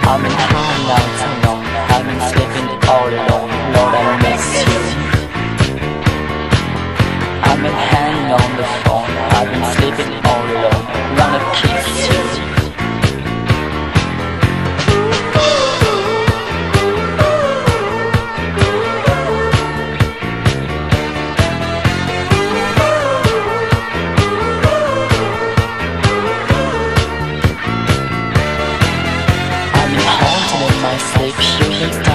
I've been hanging out too long, I've been sleeping all alone. Lord, I miss you. I've been hanging on the phone, I've been sleeping all alone. Wanna kiss you. I've been haunted in my sleep, hearing